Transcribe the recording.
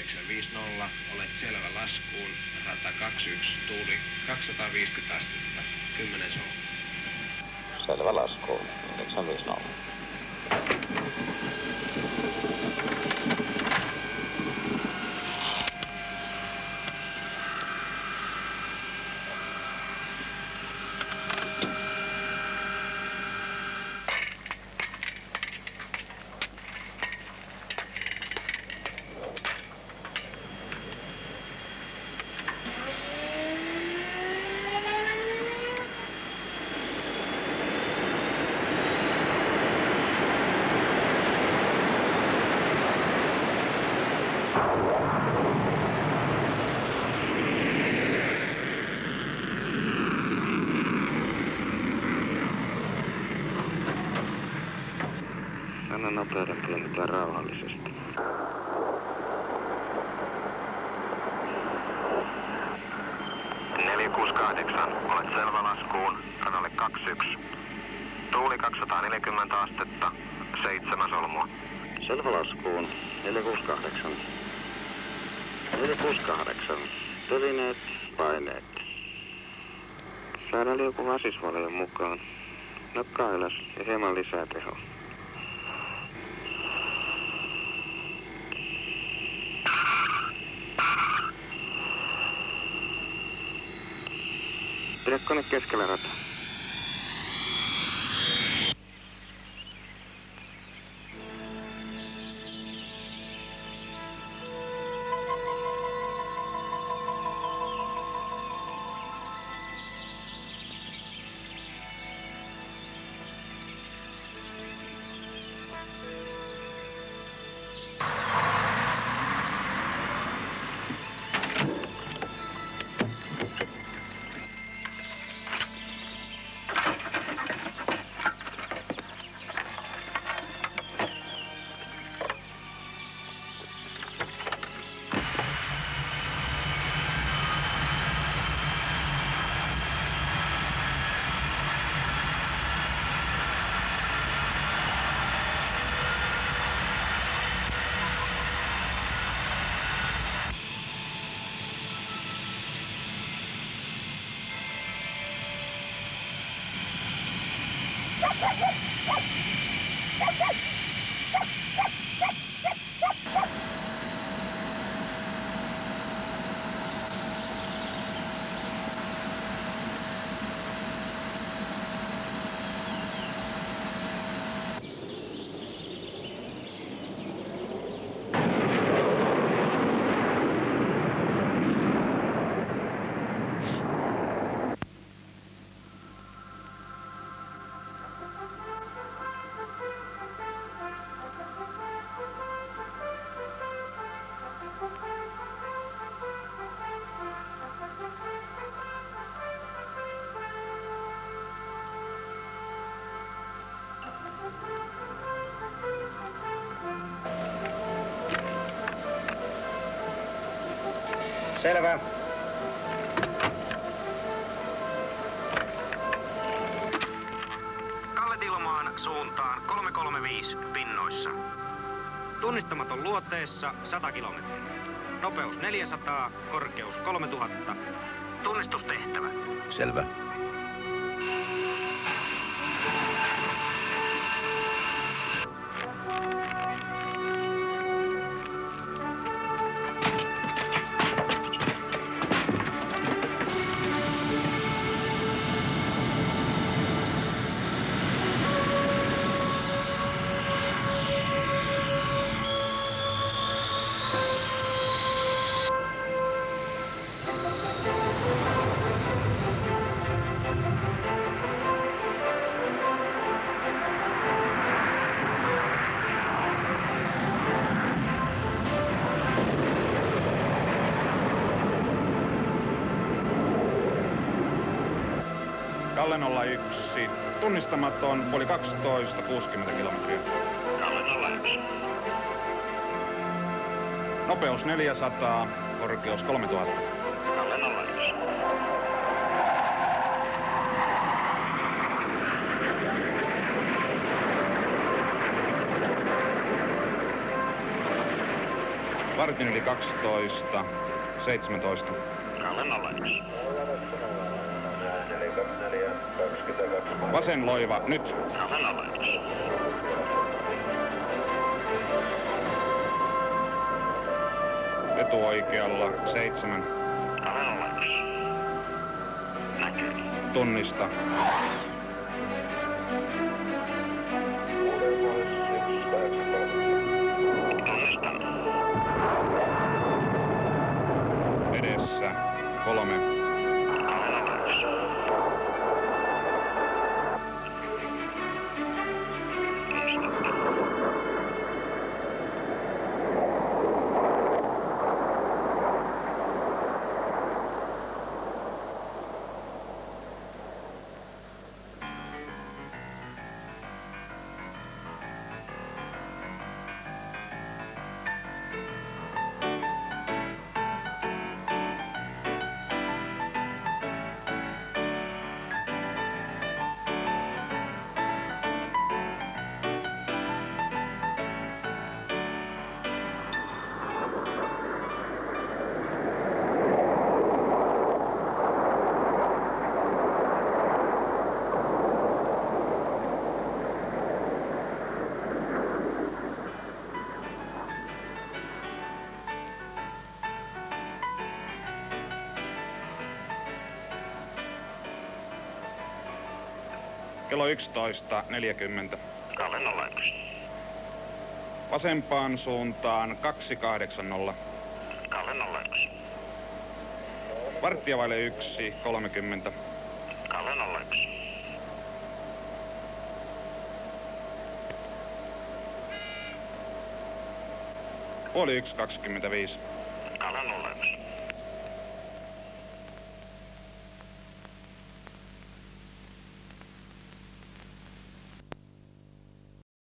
950, olet selvä laskuun, rata 21, tuuli 250 astetta, 10 solmua. Selvä laskuun, 950. Anna nopeuden pienentää rauhallisesti. Olet selvä laskuun, radalle 21. Tuuli 240 astetta, 7 solmua. Selvä laskuun, 468. 468. Telineet, paineet. Saadaan liuku vasisvalien mukaan. Nokkaa ylös ja hieman lisää tehoa. Pidä kone keskellä rataa. Selvä. Kalle Tilmaan suuntaan 335 pinnoissa. Tunnistamaton luoteessa 100 kilometriä. Nopeus 400, korkeus 3000. Tunnistustehtävä. Selvä. Kalle 01. Tunnistamaton, puoli 12, 60 kilometriä. Kalle 01. Nopeus 400, korkeus 3000. Kalle 01. Vartin yli 12, 17. Kalle 01. Vasen loiva, nyt. Kalle 01. Etuoikealla, 7. Kalle 01. Näkyy. Tunnista. Tunnistan. Edessä, 3. Kalle 01. Tunnistettu. Kello 11.40. Kalle 01. Vasempaan suuntaan 280. Kalle 01. Varttia vaille 1, 30. Kalle 01. Puoli 1, 25. Kalle 01.